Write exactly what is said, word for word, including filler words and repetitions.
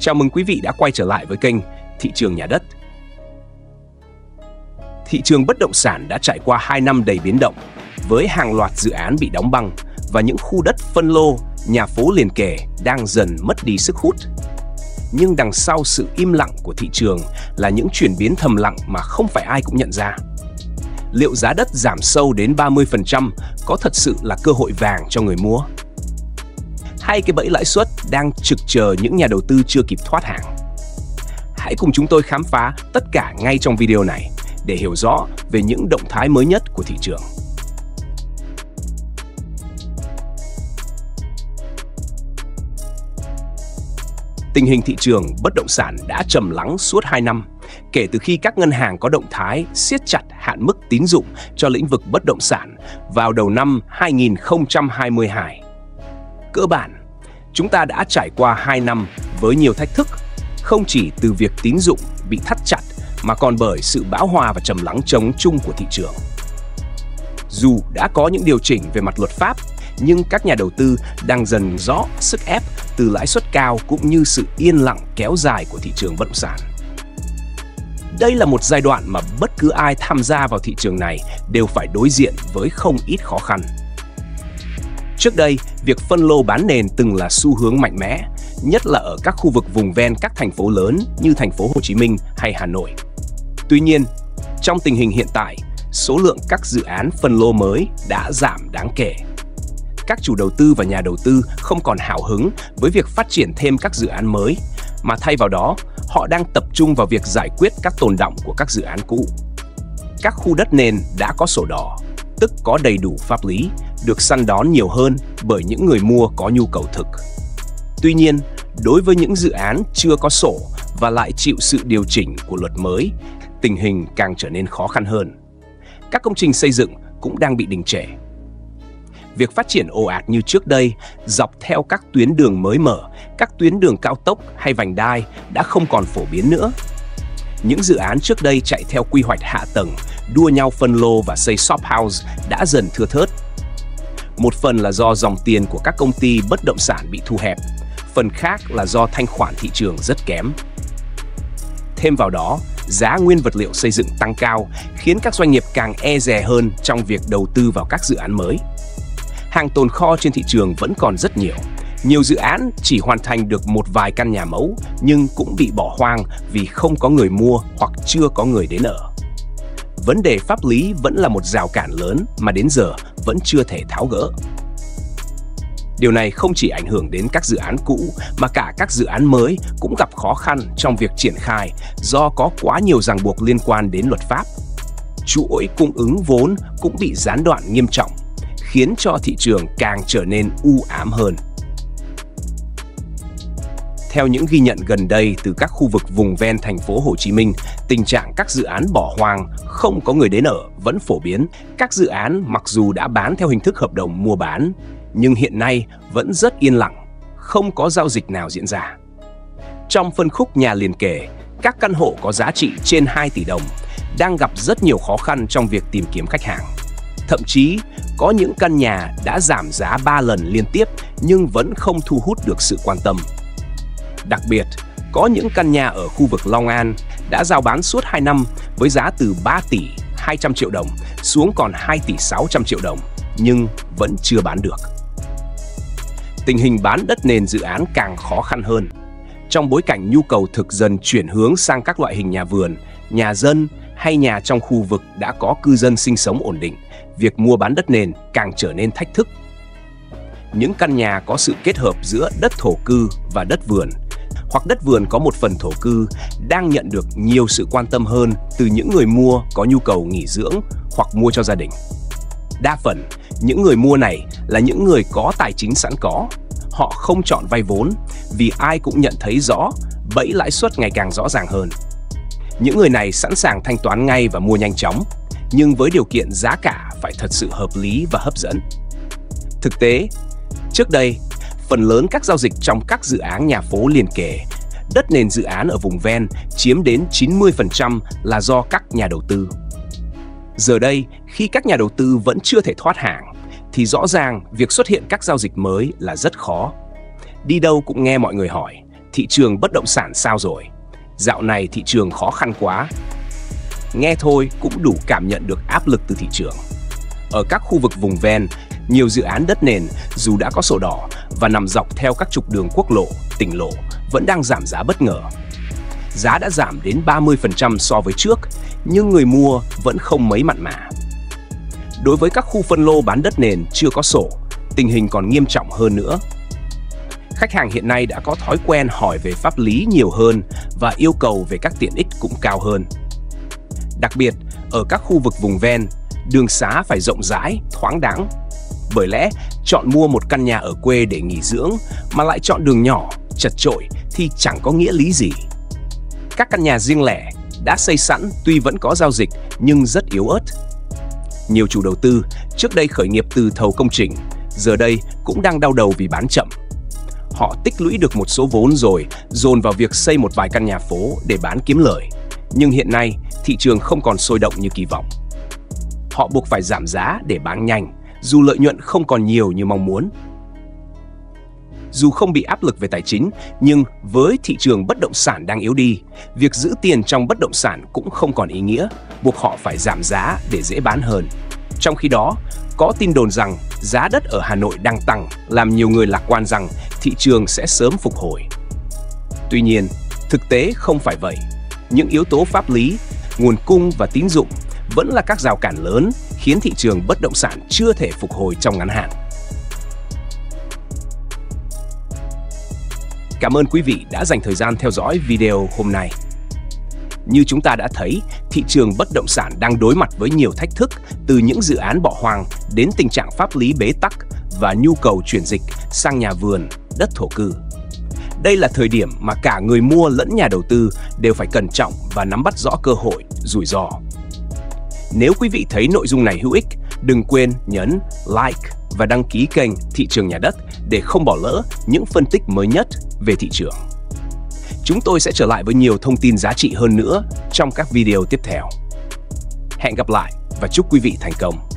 Chào mừng quý vị đã quay trở lại với kênh Thị trường Nhà đất. Thị trường bất động sản đã trải qua hai năm đầy biến động, với hàng loạt dự án bị đóng băng và những khu đất phân lô, nhà phố liền kề đang dần mất đi sức hút. Nhưng đằng sau sự im lặng của thị trường là những chuyển biến thầm lặng mà không phải ai cũng nhận ra. Liệu giá đất giảm sâu đến ba mươi phần trăm có thật sự là cơ hội vàng cho người mua? Hay cái bẫy lãi suất đang trực chờ những nhà đầu tư chưa kịp thoát hàng? Hãy cùng chúng tôi khám phá tất cả ngay trong video này để hiểu rõ về những động thái mới nhất của thị trường. Tình hình thị trường bất động sản đã trầm lắng suốt hai năm, kể từ khi các ngân hàng có động thái siết chặt hạn mức tín dụng cho lĩnh vực bất động sản vào đầu năm hai nghìn không trăm hai mươi hai. Cơ bản, chúng ta đã trải qua hai năm với nhiều thách thức, không chỉ từ việc tín dụng bị thắt chặt mà còn bởi sự bão hòa và trầm lắng chống chung của thị trường. Dù đã có những điều chỉnh về mặt luật pháp, nhưng các nhà đầu tư đang dần rõ sức ép từ lãi suất cao cũng như sự yên lặng kéo dài của thị trường bất động sản. Đây là một giai đoạn mà bất cứ ai tham gia vào thị trường này đều phải đối diện với không ít khó khăn. Trước đây, việc phân lô bán nền từng là xu hướng mạnh mẽ, nhất là ở các khu vực vùng ven các thành phố lớn như thành phố Hồ Chí Minh hay Hà Nội. Tuy nhiên, trong tình hình hiện tại, số lượng các dự án phân lô mới đã giảm đáng kể. Các chủ đầu tư và nhà đầu tư không còn hào hứng với việc phát triển thêm các dự án mới, mà thay vào đó, họ đang tập trung vào việc giải quyết các tồn đọng của các dự án cũ. Các khu đất nền đã có sổ đỏ, tức có đầy đủ pháp lý, được săn đón nhiều hơn bởi những người mua có nhu cầu thực. Tuy nhiên, đối với những dự án chưa có sổ và lại chịu sự điều chỉnh của luật mới, tình hình càng trở nên khó khăn hơn. Các công trình xây dựng cũng đang bị đình trệ. Việc phát triển ồ ạt như trước đây, dọc theo các tuyến đường mới mở, các tuyến đường cao tốc hay vành đai đã không còn phổ biến nữa. Những dự án trước đây chạy theo quy hoạch hạ tầng, đua nhau phân lô và xây shop house đã dần thưa thớt. Một phần là do dòng tiền của các công ty bất động sản bị thu hẹp, phần khác là do thanh khoản thị trường rất kém. Thêm vào đó, giá nguyên vật liệu xây dựng tăng cao khiến các doanh nghiệp càng e dè hơn trong việc đầu tư vào các dự án mới. Hàng tồn kho trên thị trường vẫn còn rất nhiều. Nhiều dự án chỉ hoàn thành được một vài căn nhà mẫu nhưng cũng bị bỏ hoang vì không có người mua hoặc chưa có người đến ở. Vấn đề pháp lý vẫn là một rào cản lớn mà đến giờ vẫn chưa thể tháo gỡ. Điều này không chỉ ảnh hưởng đến các dự án cũ mà cả các dự án mới cũng gặp khó khăn trong việc triển khai do có quá nhiều ràng buộc liên quan đến luật pháp. Chuỗi cung ứng vốn cũng bị gián đoạn nghiêm trọng, khiến cho thị trường càng trở nên u ám hơn. Theo những ghi nhận gần đây từ các khu vực vùng ven thành phố Hồ Chí Minh, tình trạng các dự án bỏ hoang, không có người đến ở vẫn phổ biến. Các dự án mặc dù đã bán theo hình thức hợp đồng mua bán, nhưng hiện nay vẫn rất yên lặng, không có giao dịch nào diễn ra. Trong phân khúc nhà liền kề, các căn hộ có giá trị trên hai tỷ đồng đang gặp rất nhiều khó khăn trong việc tìm kiếm khách hàng. Thậm chí, có những căn nhà đã giảm giá ba lần liên tiếp nhưng vẫn không thu hút được sự quan tâm. Đặc biệt, có những căn nhà ở khu vực Long An đã rao bán suốt hai năm với giá từ ba tỷ hai trăm triệu đồng xuống còn hai tỷ sáu trăm triệu đồng, nhưng vẫn chưa bán được. Tình hình bán đất nền dự án càng khó khăn hơn. Trong bối cảnh nhu cầu thực dần chuyển hướng sang các loại hình nhà vườn, nhà dân hay nhà trong khu vực đã có cư dân sinh sống ổn định, việc mua bán đất nền càng trở nên thách thức. Những căn nhà có sự kết hợp giữa đất thổ cư và đất vườn, hoặc đất vườn có một phần thổ cư đang nhận được nhiều sự quan tâm hơn từ những người mua có nhu cầu nghỉ dưỡng hoặc mua cho gia đình. Đa phần, những người mua này là những người có tài chính sẵn có. Họ không chọn vay vốn vì ai cũng nhận thấy rõ bẫy lãi suất ngày càng rõ ràng hơn. Những người này sẵn sàng thanh toán ngay và mua nhanh chóng, nhưng với điều kiện giá cả phải thật sự hợp lý và hấp dẫn. Thực tế, trước đây, phần lớn các giao dịch trong các dự án nhà phố liền kề, đất nền dự án ở vùng ven chiếm đến chín mươi phần trăm là do các nhà đầu tư. Giờ đây, khi các nhà đầu tư vẫn chưa thể thoát hàng, thì rõ ràng việc xuất hiện các giao dịch mới là rất khó. Đi đâu cũng nghe mọi người hỏi, thị trường bất động sản sao rồi? Dạo này thị trường khó khăn quá. Nghe thôi cũng đủ cảm nhận được áp lực từ thị trường. Ở các khu vực vùng ven, nhiều dự án đất nền dù đã có sổ đỏ và nằm dọc theo các trục đường quốc lộ, tỉnh lộ vẫn đang giảm giá bất ngờ. Giá đã giảm đến ba mươi phần trăm so với trước, nhưng người mua vẫn không mấy mặn mà. Đối với các khu phân lô bán đất nền chưa có sổ, tình hình còn nghiêm trọng hơn nữa. Khách hàng hiện nay đã có thói quen hỏi về pháp lý nhiều hơn và yêu cầu về các tiện ích cũng cao hơn. Đặc biệt, ở các khu vực vùng ven, đường xá phải rộng rãi, thoáng đãng. Bởi lẽ, chọn mua một căn nhà ở quê để nghỉ dưỡng mà lại chọn đường nhỏ, chật chội thì chẳng có nghĩa lý gì. Các căn nhà riêng lẻ đã xây sẵn tuy vẫn có giao dịch nhưng rất yếu ớt. Nhiều chủ đầu tư trước đây khởi nghiệp từ thầu công trình, giờ đây cũng đang đau đầu vì bán chậm. Họ tích lũy được một số vốn rồi dồn vào việc xây một vài căn nhà phố để bán kiếm lời. Nhưng hiện nay, thị trường không còn sôi động như kỳ vọng. Họ buộc phải giảm giá để bán nhanh, dù lợi nhuận không còn nhiều như mong muốn. Dù không bị áp lực về tài chính, nhưng với thị trường bất động sản đang yếu đi, việc giữ tiền trong bất động sản cũng không còn ý nghĩa, buộc họ phải giảm giá để dễ bán hơn. Trong khi đó, có tin đồn rằng giá đất ở Hà Nội đang tăng, làm nhiều người lạc quan rằng thị trường sẽ sớm phục hồi. Tuy nhiên, thực tế không phải vậy. Những yếu tố pháp lý, nguồn cung và tín dụng vẫn là các rào cản lớn khiến thị trường bất động sản chưa thể phục hồi trong ngắn hạn. Cảm ơn quý vị đã dành thời gian theo dõi video hôm nay. Như chúng ta đã thấy, thị trường bất động sản đang đối mặt với nhiều thách thức, từ những dự án bỏ hoang đến tình trạng pháp lý bế tắc và nhu cầu chuyển dịch sang nhà vườn, đất thổ cư. Đây là thời điểm mà cả người mua lẫn nhà đầu tư đều phải cẩn trọng và nắm bắt rõ cơ hội, rủi ro. Nếu quý vị thấy nội dung này hữu ích, đừng quên nhấn like và đăng ký kênh Thị trường Nhà đất để không bỏ lỡ những phân tích mới nhất về thị trường. Chúng tôi sẽ trở lại với nhiều thông tin giá trị hơn nữa trong các video tiếp theo. Hẹn gặp lại và chúc quý vị thành công!